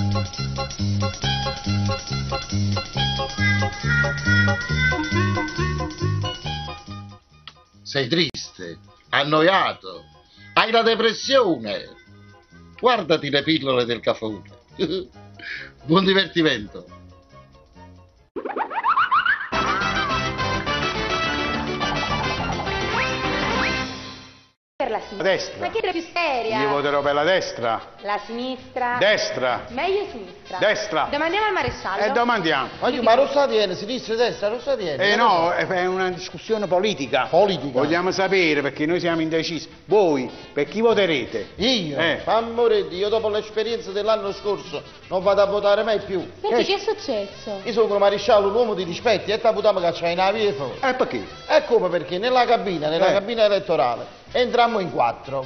Sei triste, annoiato, hai la depressione. Guardati le pillole del caffè. Buon divertimento. Per la sinistra. Destra. Ma chi è la più seria? Io voterò per la destra. La sinistra. Destra. Meglio sinistra. Destra. Domandiamo al maresciallo. E domandiamo. Ma non sa tiene, sinistra e destra, non sa tiene. No, è una discussione politica. Politica? Vogliamo sapere, perché noi siamo indecisi. Voi, per chi voterete? Io? Amore, io dopo l'esperienza dell'anno scorso non vado a votare mai più. Perché che è successo? Io sono un maresciallo, un uomo di rispetti, e taputiamo che c'hai una via fuori. E perché? E come perché? Nella cabina elettorale, entrammo in 4.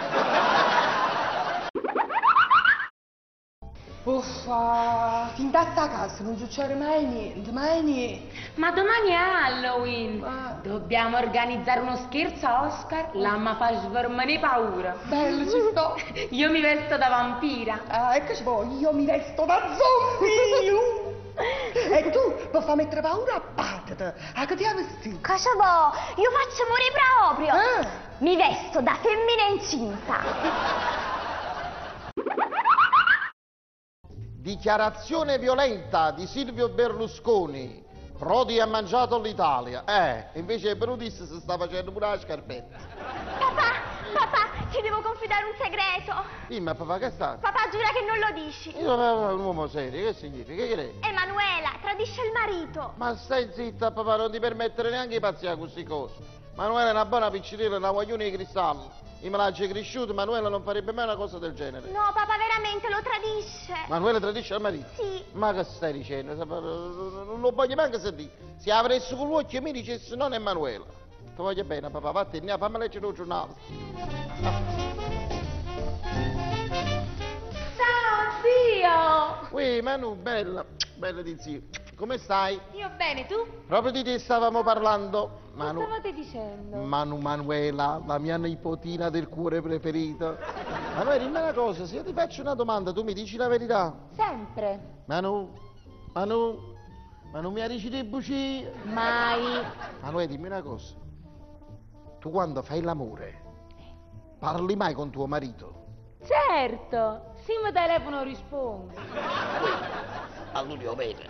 Uffa, fin da sta casa non succede mai niente, mai niente. Ma domani è Halloween. Dobbiamo organizzare uno scherzo a Oscar. L'amma fa svermare paura. Bello, ci sto. Io mi vesto da vampira. Ah, e che ci vuoi? Io mi vesto da zombie. E tu puoi far mettere paura a patata. A che ti hai vestito? Cosa vuoi? Io faccio morire proprio. Mi vesto da femmina incinta. Dichiarazione violenta di Silvio Berlusconi. Prodi ha mangiato l'Italia. Invece Brudis si sta facendo pure la scarpetta. Papà, ti devo confidare un segreto. Dimmi, papà, che sta? Papà, giura che non lo dici. Io sono un uomo serio, che significa? Che credi? Emanuela tradisce il marito. Ma stai zitta, papà, non ti permettere neanche di pazzare queste cose. Manuela è una buona piccinella, una guaglione di cristallo. Io me l'ha cresciuto, Manuela non farebbe mai una cosa del genere. No, papà, veramente lo tradisce. Manuela tradisce il marito? Sì. Ma che stai dicendo? Non lo voglio manco sentire. Se avresti con l'occhio e mi dicessi non è Manuela. Ti voglio bene, papà, vattene, fammi leggere il giornale. Ciao, zio. Ui, Manu, bella di zio. Come stai? Io bene, tu? Proprio di te stavamo parlando. Cosa stavate dicendo? Manuela, la mia nipotina del cuore preferita. Manuela, dimmi una cosa, se io ti faccio una domanda, tu mi dici la verità? Sempre. Manu, mi dici dei bugie? Mai. Manuela, dimmi una cosa. Tu quando fai l'amore, parli mai con tuo marito? Certo. Se mi telefono rispondo. All'unico bene.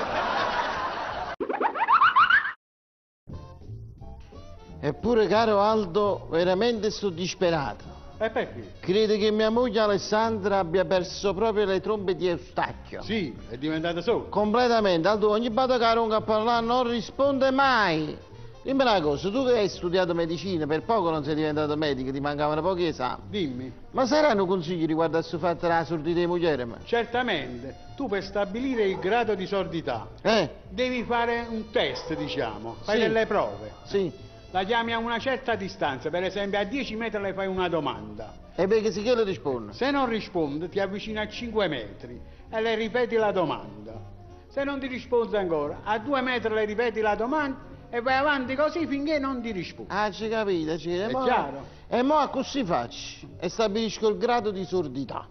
Eppure, caro Aldo, veramente sto disperato. E perché? Credo che mia moglie Alessandra abbia perso proprio le trombe di Eustachio. Sì, è diventata solo. Completamente. Aldo, ogni volta che Aronca a parlare non risponde mai. Dimmi una cosa, tu che hai studiato medicina, per poco non sei diventato medico, ti mancavano pochi esami. Dimmi. Ma saranno consigli riguardo a questo fatto della sordità di moglie? Certamente, tu per stabilire il grado di sordità devi fare un test, diciamo, fai delle prove. Sì. La chiami a una certa distanza, per esempio a 10 metri le fai una domanda. E perché si che le risponde? Se non risponde ti avvicini a 5 metri e le ripeti la domanda. Se non ti risponde ancora, a 2 metri le ripeti la domanda e vai avanti così finché non ti risponde. Ah, ci capite, ci capite. È chiaro? E mo' così faccio e stabilisco il grado di sordità.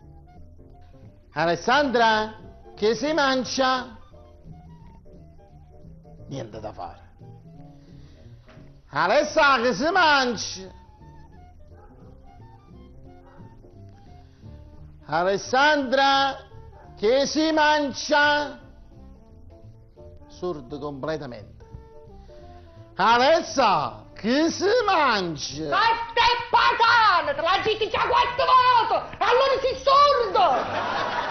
Alessandra, che si mangia? Niente da fare. Alessandra, che si mangia? Alessandra, che si mangia? Sordo completamente. Alessa, che si mangia? Ma stai patana, te la dici già 4 volte, allora sei sordo!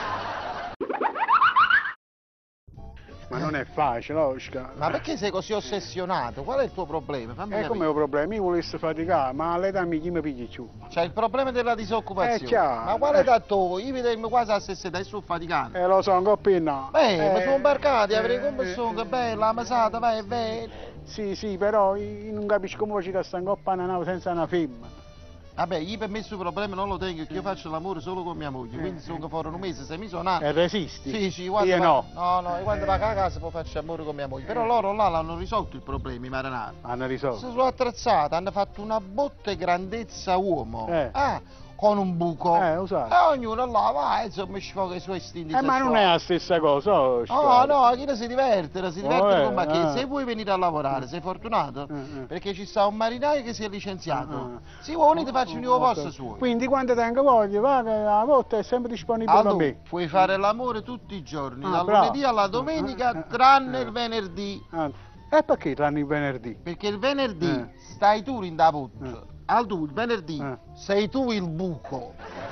Ma non è facile, Oscar. Ma perché sei così ossessionato? Qual è il tuo problema? Fammi E capire. come è un problema? Io volessi faticare, ma all'età chi mi pigli giù? C'è il problema della disoccupazione. Chiaro. Ma quale età tu? Io vedo quasi alla stessa età e sto faticando. Lo so, un coppino. Ma sono imbarcati, avrei come sono, che bella, la masata, vai. Sì, però io non capisco come ci da sta coppa una nave senza una femmina. Vabbè, io per me questo problema non lo tengo, perché io faccio l'amore solo con mia moglie, quindi sono fuori un mese, se mi sono... E resisti? Sì, quando Io no. No, quando va a casa poi faccio amore con mia moglie. Però loro là l'hanno risolto il problema, i marinari. Hanno risolto? Si sono attrezzati, hanno fatto una botte grandezza uomo. con un buco. Usato. E ognuno là va, insomma, sfoga i suoi istinti Ma sessuali. non è la stessa cosa, No, no, chi si diverte con me. Che ah. se vuoi venire a lavorare, sei fortunato, perché ci sta un marinaio che si è licenziato. Si vuole, ti faccio un nuovo posto suo. Quindi quando tengo voglia, va, che la volta è sempre disponibile per Allora, me. puoi fare l'amore tutti i giorni, dal bravo. lunedì alla domenica, tranne il venerdì. E perché tranne il venerdì? Perché il venerdì stai tu in da put. Tu il venerdì sei tu il buco.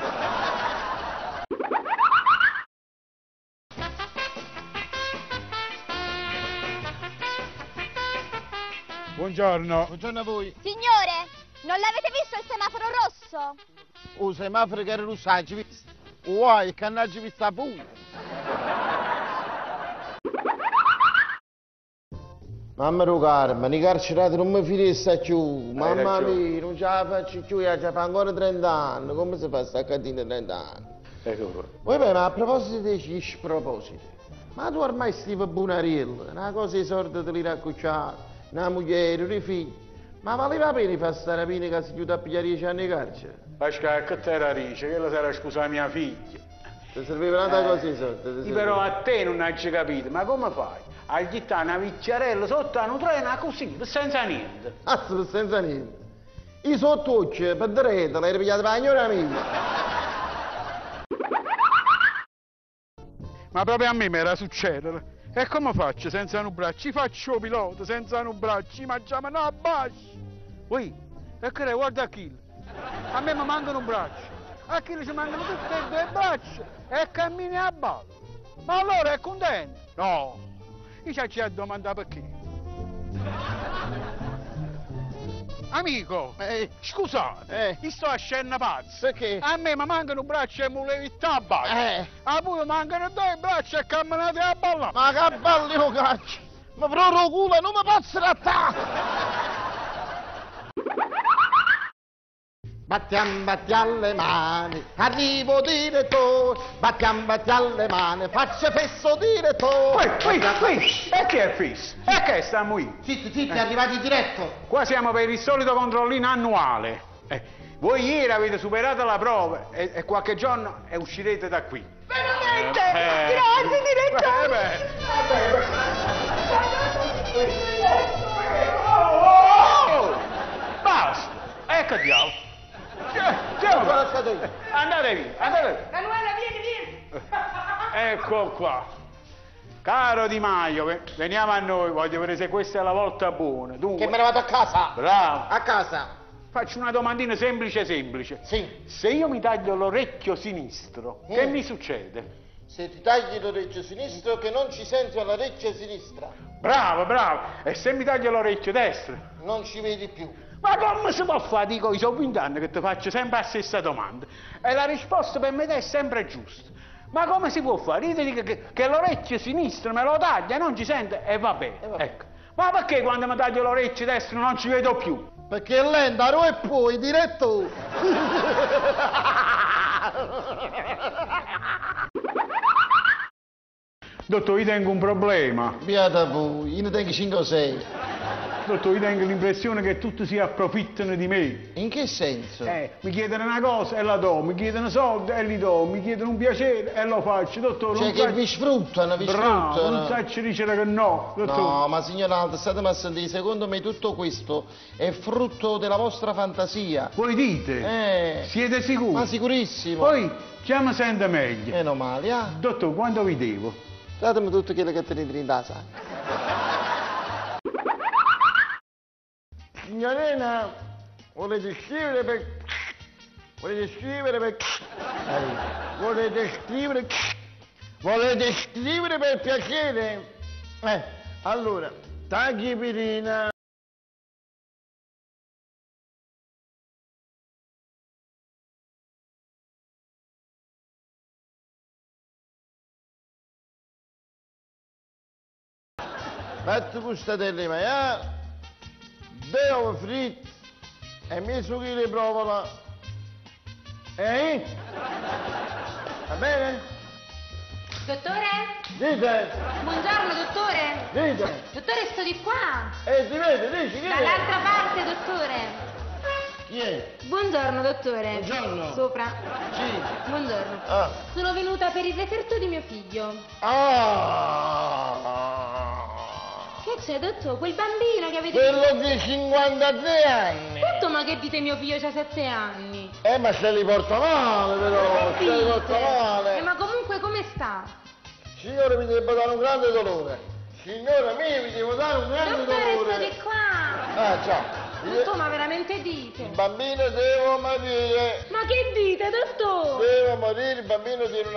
Buongiorno. Buongiorno a voi. Signore, non l'avete visto il semaforo rosso? Oh, semaforo che era rosso, hai visto? Uai, che non ci vista pure. Mamma Carmen, i carcerati non mi finisce più, mamma mia, non ce la faccio più, io ci fa ancora 30 anni, come si fa sta cattina 30 anni? Poi beh, ma a proposito di spropositi, ma tu ormai stai per Bunariello, una cosa i soldi te li raccucciati, una moglie, un figlio, ma valeva la pena fare sta rapina che si chiude a pigliare 10 anni di carcere? Pasca, che te la dice? Che la sarà scusa mia figlia. Ti serviva una cosa i soldi? Però a te non hai capito, ma come fai? A gittare una picciarella sotto a un treno così, senza niente. Senza niente. I sottocci, per diretta, l'hai ripigliato per la signora mia. Ma proprio a me mi era succedere. E come faccio senza un braccio? Ci faccio pilota senza un braccio, ci mangiamo una bascia. Ui, e che guarda Achille. A me mi mancano un braccio. A Achille ci mancano tutte e due braccia e cammini a ballo. Ma allora è contento? No. Io ci ho domandato perché. Amico, scusate, io sto a scena pazza. Perché? A me mi mancano braccia e mi levi a ballo. A voi mi mancano due braccia e camminate a ballare. Ma che balli lo caccio? Ma proprio culo, non mi posso trattare! Batti alle mani, arrivo direttore, batti alle mani, faccio fesso direttore. E che è fisso? E che stiamo qui? Zitti, è arrivato in diretto. Qua siamo per il solito controllino annuale. Voi ieri avete superato la prova e qualche giorno uscirete da qui. Veramente? Grazie, direttore! Basta! Ecco diavolo! Andate via! Manuela, vieni! Ecco qua. Caro Di Maio, veniamo a noi, voglio vedere se questa è la volta buona. Dunque, Che me ne vado a casa. bravo. A casa. Faccio una domandina semplice. Sì. Se io mi taglio l'orecchio sinistro, che mi succede? Se ti tagli l'orecchio sinistro che non ci senti all'orecchio sinistra, Bravo. E se mi taglio l'orecchio destro? non ci vedi più. Ma come si può fare? Dico, io sono 20 anni che ti faccio sempre la stessa domanda. E la risposta per me è sempre giusta. Ma come si può fare? Io ti dico che l'orecchio sinistro me lo taglia, non ci sente e va bene. Ecco. Ma perché quando mi taglio l'orecchio destro non ci vedo più? Perché è lenta, e poi, diretto. Dottor, io tengo un problema. Beata voi, io ne tengo 5 o 6. Dottor, io tengo l'impressione che tutti si approfittano di me. In che senso? Mi chiedono una cosa e la do, mi chiedono soldi e li do, mi chiedono un piacere e lo faccio, dottore. Cioè che vi sfruttano, Bravo, non sacci dicere che no, dottore. No, ma signor Alto, statemi a sentire, secondo me tutto questo è frutto della vostra fantasia. Voi dite? Siete sicuri? Ma sicurissimo. Poi, già mi sento meglio. Meno male, ah. Dottor, quando vi devo? Datemi tutto quello che tenete in casa. Signorina, volete scrivere per... Volete scrivere per piacere? Allora, tachipirina. Fatti gustatelle ma devo fritto e mi succhi di provola. Va bene? Dottore? Dite, Buongiorno, dottore. dite. Dottore, sto di qua. Si vede, dici che è? Dall'altra parte, dottore. Chi è? Buongiorno, dottore. Buongiorno. Sopra. Sì. Buongiorno. Ah. Sono venuta per il referto di mio figlio. Ah! Che c'è, dottore? Quel bambino che avete... Quello di 53 anni. Dottor, ma che dite mio figlio c'ha 7 anni? Ma se li porta male, però. Se li porta male. Ma comunque come sta? Signore, mi devo dare un grande dolore. Signora mia, mi devo dare un grande Dottore, dolore. state qua. Ah, già. Dottore, ma veramente dite? Il bambino deve morire. Ma che dite, dottore? Deve morire, il bambino tiene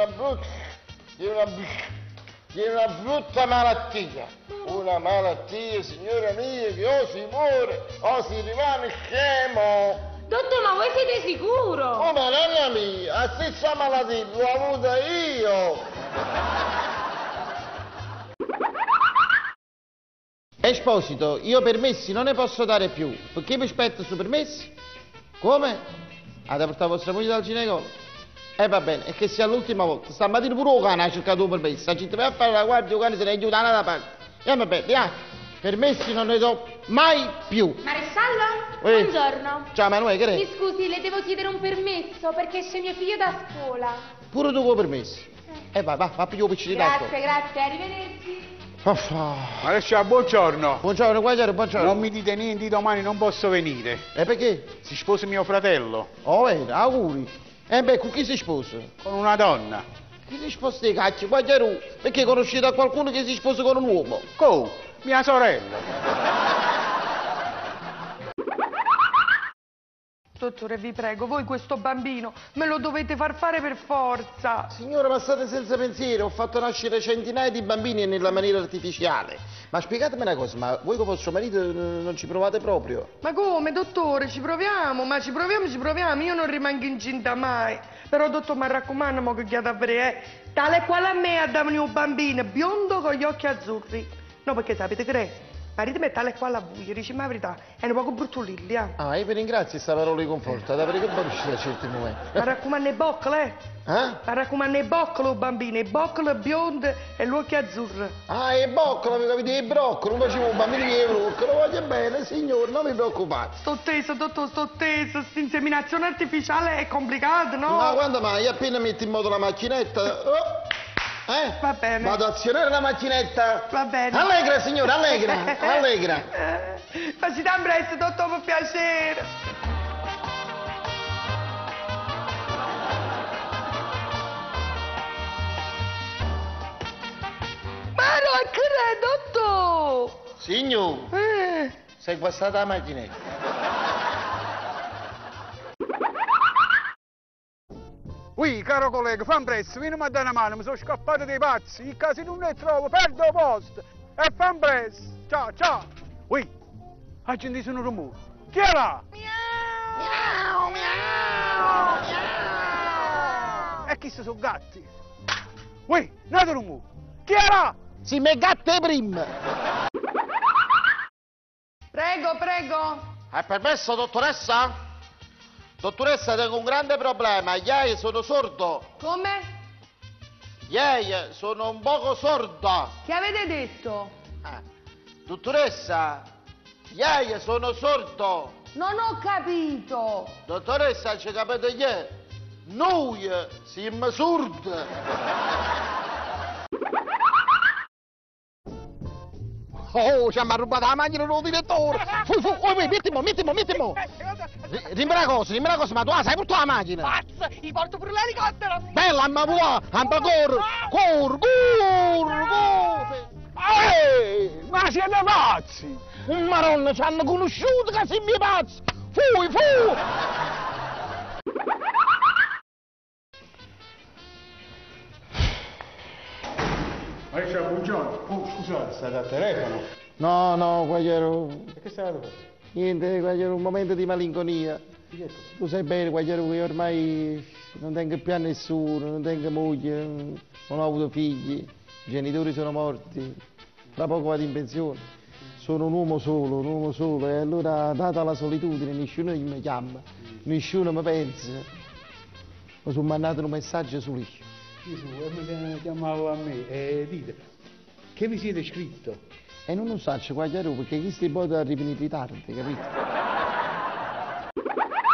una brutta malattia. Una malattia, signora mia, che o si muore o si rimane scemo. Dottore, ma voi siete sicuro? Oh, ma nonna mia, la stessa malattia l'ho avuta io. Esposito, io permessi non ne posso dare più, perché mi aspetto su permessi? Come? Avete portato vostra moglie dal ginecologo? Va bene, è che sia l'ultima volta, stamattina pure il cane ha cercato un permesso, la gente va a fare la guardia, il cane se ne aiuta da parte. Va bene, via, permessi non ne do mai più. Maresciallo? Ehi. Buongiorno. Ciao Manuele, che Mi è? scusi, le devo chiedere un permesso perché esce mio figlio da scuola. Pure tu vuoi permessi? Va più piccino di tanto. Grazie, arrivederci. Maresciallo, buongiorno. Buongiorno, guardiare, buongiorno. Non mi dite niente, domani non posso venire. E perché? Si sposa mio fratello Oh, bene, auguri. Con chi si sposa? con una donna. Chi si sposa dei cacci, guardiare, perché conoscete qualcuno che si sposa con un uomo? Come? Mia sorella. Dottore, vi prego, voi questo bambino me lo dovete far fare per forza. Signora, ma state senza pensiero, ho fatto nascere centinaia di bambini nella maniera artificiale. Ma spiegatemi una cosa, ma voi con vostro marito non ci provate proprio? Ma come, dottore, ci proviamo, ci proviamo, io non rimango incinta mai. Però, dottor, mi raccomando, mo che chiede a vedere, tale quale a me davano un bambino biondo con gli occhi azzurri. No, perché sapete che è? Marito me tale quale a voi, dice ma la verità, è un poco bruttolilli, Io vi ringrazio questa parola di conforto, da perché poi riuscite a certi momenti. Mi raccomando i boccole, Mi raccomando i boccoli, bambino, i boccoli biondi e gli occhi azzurri. E boccolo, mi capite, i broccoli, non facevo un bambino che broccolo, voglio bene, signore, non vi preoccupate. Sto teso, dottor, sta inseminazione artificiale è complicata, no? Ma quando mai, appena metti in moto la macchinetta, Va bene. vado ad azionare la macchinetta. Va bene. Allegra, signora, allegra. Ma si dà un presto, dottor, per piacere. Ma non credo, dottor! Signor, sei guastata la macchinetta. Ui, caro collega, fammi presto, vieni a dare una mano, mi sono scappato dei pazzi, il casino non ne trovo, perdo il posto. E fammi presto, ciao. Ui, ha sentito un rumore. Chi è là? Miau, miau, miau. E chi sono gatti? Ui, nato rumore. Chi è là? Si me gatte prima. Prego. Hai permesso, dottoressa? Dottoressa, tengo un grande problema. Ieri sono sordo. Come? Ieri sono un poco sordo. Che avete detto? Dottoressa, ieri sono sordo. Non ho capito. Dottoressa, ci capite ieri? Noi siamo sordi. Oh, ci ha rubato la macchina del direttore. Mettimo. Dimmi una cosa, ma tu la sai portare la macchina? Pazzo, gli porto pure l'elicottero. Bella, amma vuoi, amma cor. Ma siete pazzi! Maronna, ci hanno conosciuto che siamo pazzi. Fu. Maresciallo, buongiorno. Scusate, state al telefono? No, Guagliaro. E che stavate facendo? Niente, Guagliaro, un momento di malinconia. Tu sai bene, Guagliaro, che ormai non tengo più a nessuno, non tengo moglie, non ho avuto figli, i genitori sono morti, tra poco vado in pensione. Sono un uomo solo, e allora, data la solitudine, nessuno mi chiama, nessuno mi pensa. Mi sono mandato un messaggio su lì. Gesù, mi chiamavo a me, dite, che vi siete scritto? E non lo so, Guagliaro, perché chi si può arrivare in ritardo, capito?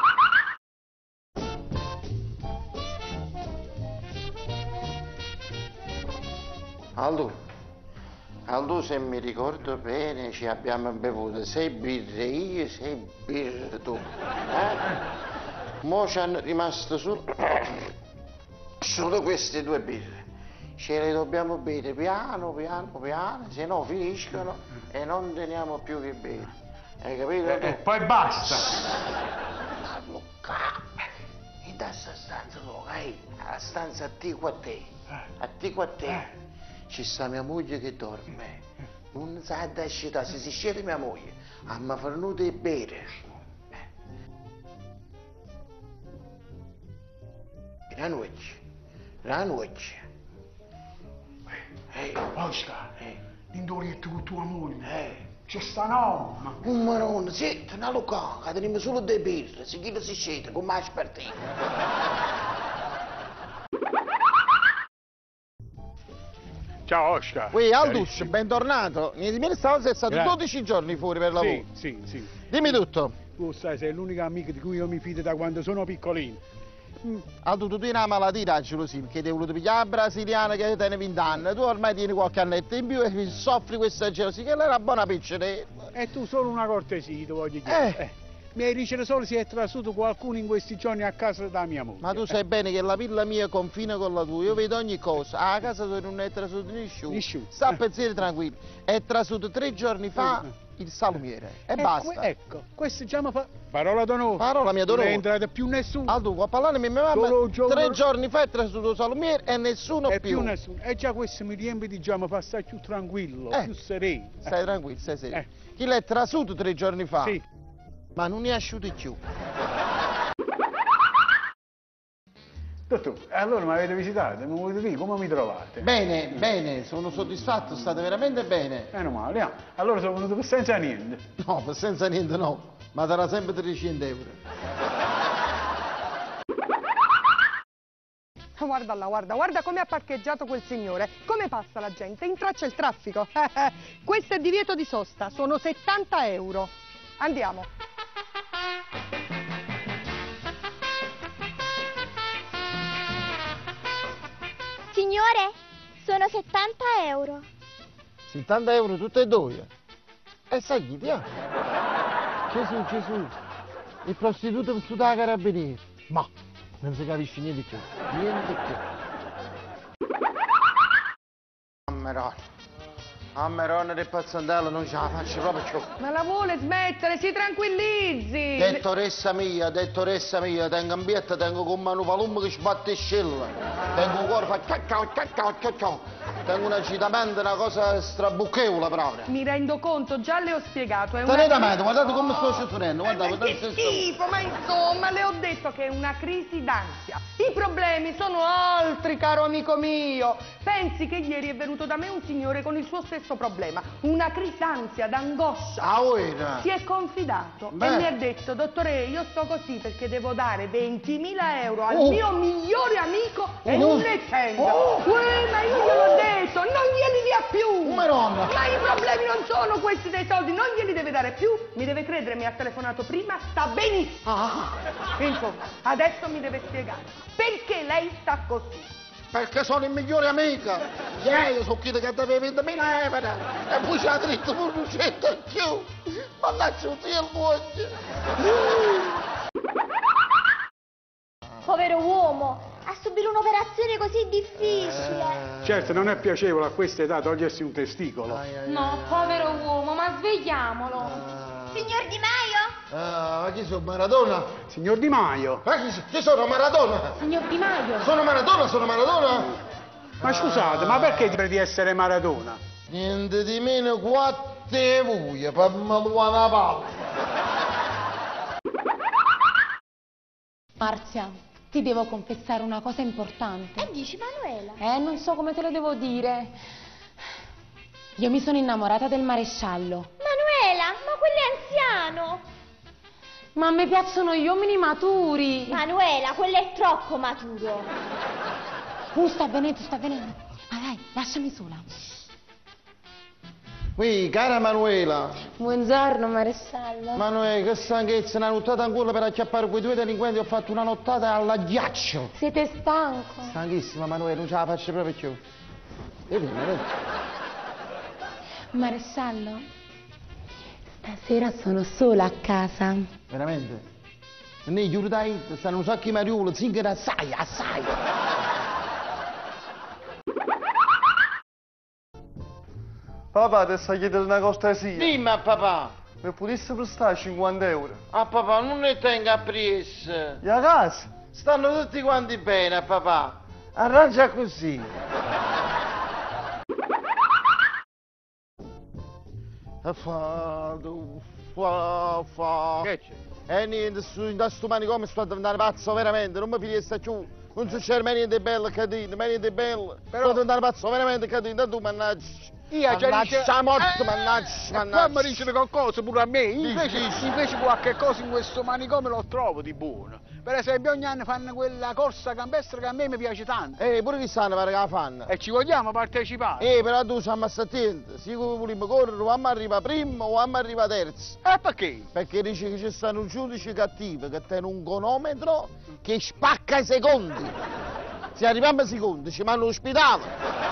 Aldo, se mi ricordo bene, ci abbiamo bevuto 6 birre io, 6 birre tu. Mo' ci hanno rimasto solo queste 2 birre. Ce le dobbiamo bere piano, se no finiscono e non teniamo più che bere. Hai capito? E poi basta. Luca, in questa stanza, Luca, la stanza attigua a te. Ci sta mia moglie che dorme. Non sa da scitare, se si scende mia moglie, a mi fornuto e bere. La noce. Oscar, indorietto con tua moglie. C'è sta norma. Maronna, senti, una Luca, che teniamo solo 2 birre, se chi si scende, come mai spartito? Ciao Oscar. Aldus, bentornato. Niente, mi stavo stato Grazie. 12 giorni fuori per lavoro. Sì. Dimmi tutto. Tu sai, sei l'unica amica di cui io mi fido da quando sono piccolino. Aldo, tu hai una malattia, gelosia, perché ti hai voluto pigliare la brasiliana che tiene 20 anni, tu ormai tieni qualche annetto in più e soffri questa gelosia, che lei è una buona picceretta. E tu solo una cortesia, ti voglio chiedere. Mi hai dicevo solo se è trasuto qualcuno in questi giorni a casa da mia moglie. Ma tu sai bene che la villa mia confina con la tua, io vedo ogni cosa, a casa tua non è trasuto nessuno. Sta a pensieri tranquilli, è trasuto 3 giorni fa il salumiere e basta. Ecco, questo già mi fa... Parola d'onore. Parola mia d'onore. Non è entrato più nessuno. Aldo, qua parlare mia mamma, 3 giorni fa è trasuto il salumiere e nessuno e più. più nessuno. E già questo mi riempie di già, mi fa stare più tranquillo, più sereno. Stai tranquillo, stai sereno. Chi l'è trasuto 3 giorni fa? Sì. Ma non ne è asciuto più. Dottore, allora mi avete visitato, mi volete dire come mi trovate? Bene, sono soddisfatto, state veramente bene. Meno male, allora sono venuto per senza niente. No, per senza niente no, ma darà sempre 300 euro. Guarda là, guarda come ha parcheggiato quel signore. Come passa la gente? Intraccia il traffico. Questo è divieto di sosta, sono 70 euro. Andiamo. Signore, sono 70 euro. 70 euro tutte e 2? E sai chi ti ha? Gesù, il prostituto vissuto da carabinieri. Ma non si capisce niente più, Ammerone del pazzandello non ce la faccio proprio più. Ma la vuole smettere, si tranquillizzi. Dottoressa mia, tengo un bietto, tengo con mano palumbo che sbatte scella. Tengo un cuore che fa ciao. Tengo un agitamento, una cosa strabucchevole proprio. Mi rendo conto, già le ho spiegato. Tenete, guardate come sto sciaturendo, guardate. Che schifo, ma insomma, le ho detto che è una crisi d'ansia. I problemi sono altri, caro amico mio. Pensi che ieri è venuto da me un signore con il suo stesso problema, una crisi d'ansia, d'angoscia. Si è confidato e mi ha detto, dottore, io sto così perché devo dare 20.000 euro al mio migliore amico e non ne tengo. Ma io gliel'ho detto, non glieli dia più. Ma i problemi non sono questi dei soldi, non glieli deve dare più. Mi deve credere, mi ha telefonato prima, sta benissimo. Insomma, adesso mi deve spiegare perché lei sta così. Perché sono il migliore amico. Io sono chi che deve 20.000 euro. E poi c'ha dritto pure un cento in più. Mannaggia un zio il moglie. Povero uomo, a subire un'operazione così difficile. Certo, non è piacevole a questa età togliersi un testicolo. No, povero uomo, ma svegliamolo. Signor Di Maio? Chi sono, Maradona? Signor Di Maio. Chi sono, Maradona? Signor Di Maio. Sono Maradona? Ma scusate, ma perché di essere Maradona? Niente di meno 4 vuglie per una palla. Marzia, ti devo confessare una cosa importante. E dici Manuela? Non so come te lo devo dire. Io mi sono innamorata del maresciallo. Manuela, ma quello è anziano. Ma a me piacciono gli uomini maturi. Manuela, quello è troppo maturo. Sta venendo. Ma dai, lasciami sola. Qui, cara Manuela. Buongiorno, maresciallo. Manuela, che stanchezza, una nottata ancora per acchiappare quei 2 delinquenti, ho fatto una nottata alla ghiaccio. Siete stanco? Stanchissima, Manuela, non ce la faccio proprio più. Vedi? Maresciallo, stasera sono sola a casa. Veramente? Nei giurdai, stanno un sacco di mariuole, zingara assai, assai. Papà, ti sta chiedendo una cortesia. Dimmi a papà. Mi potessi prestare 50 euro? A papà, non ne tenga a pressa. E a casa? Stanno tutti quanti bene, a papà. Arrangia così. Che c'è? Niente, da sto manicomio sto diventando pazzo veramente, non mi finisce più. Non succede mai niente bello, Catino, mai niente bello. Sto diventando pazzo veramente, Catino, tu mannaggia. Io già Mannaggia la morte, mannaggia, Qua mi mannaggia. dice qualcosa pure a me, invece, Sì. invece qualche cosa in questo manicomio lo trovo di buono. Per esempio ogni anno fanno quella corsa campestre che a me mi piace tanto. Pure chi sanno pare che la fanno. E ci vogliamo partecipare. Però tu stiamo attento, se vogliamo correre o arriva primo o arriva terzo. E perché? Perché dice che ci stanno un giudice cattivo che tiene un cronometro che spacca i secondi. Se arriviamo ai secondi ci vanno all'ospedale.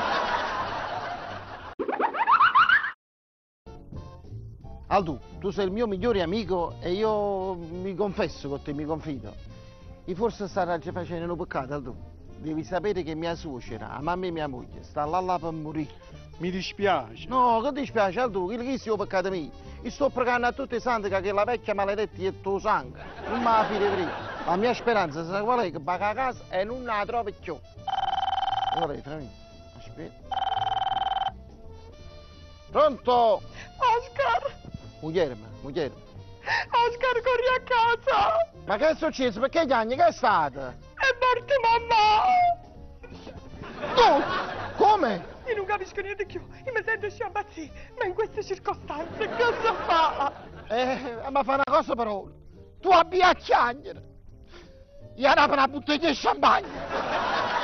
Aldo, tu sei il mio migliore amico e io mi confesso con te, mi confido. E forse starà già facendo un peccato, Aldo. Devi sapere che mia suocera, la mamma e mia moglie, sta là per morire. Mi dispiace. No, che ti dispiace, Aldo, che sia peccato mio. Io sto pregando a tutti i santi che la vecchia maledetta è tuo sangue. Non me la fide prima. La mia speranza, sai qual è? Che va a casa e non la trovi più. Allora, aspetta. Pronto? Oscar! Mugliere. Oscar, corri a casa! Ma che è successo? Perché Gianni, che è stato? È morta mamma! Tu? Come? Io non capisco niente più, io mi sento sciabazzì, ma in queste circostanze cosa fa? Ma fa una cosa però. Tu abbi a chiagnere. Io era per una bottiglia di champagne.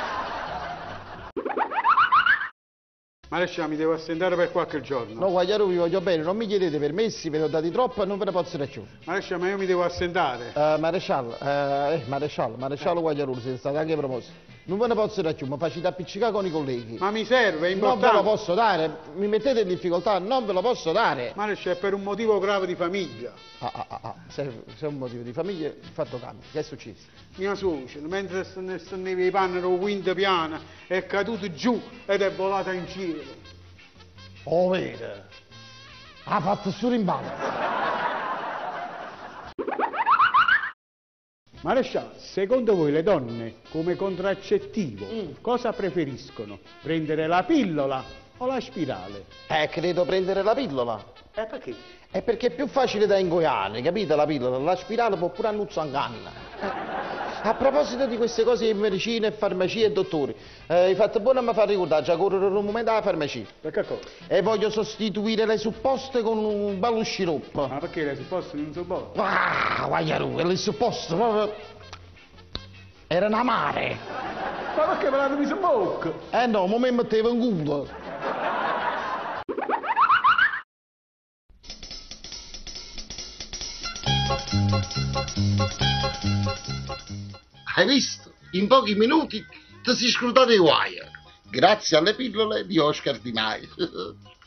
Maresciallo, mi devo assentare per qualche giorno. No, guagliaro, vi voglio bene, non mi chiedete permessi, ve ne ho dati troppo e non ve ne posso dare più. Maresciallo, ma io mi devo assentare. Maresciallo Guagliarolo, siete stati anche proposti. Non ve ne posso dare più, mi facete appiccicare con i colleghi. Ma mi serve, è Non importante. ve lo posso dare, mi mettete in difficoltà, non ve lo posso dare. Maresciallo, è per un motivo grave di famiglia. Se è un motivo di famiglia, il fatto cambia. Che è successo? Mia suocera, mentre stendeva i panni al quinto piano, è caduta giù ed è volata in cielo. Oh, vero? Ha fatto solo in ballo. Maresciallo, secondo voi le donne come contraccettivo cosa preferiscono? Prendere la pillola o la spirale? Credo prendere la pillola. E perché? È perché è più facile da ingoiare, capite la pillola? La spirale può pure annuzzare in canna. A proposito di queste cose di medicina e farmacia e dottori, hai fatto buono a mi far ricordare, già correre un momento alla farmacia. Perché cosa? E voglio sostituire le supposte con un bello sciroppo. Ma perché le supposte non sono buone? Guagliaru, le supposte proprio... erano amare. Ma perché me l'hanno messo in bocca? No, ma mi mettevo in culo. Hai visto? In pochi minuti ti si scrutate i wire. Grazie alle pillole di Oscar Di Maio.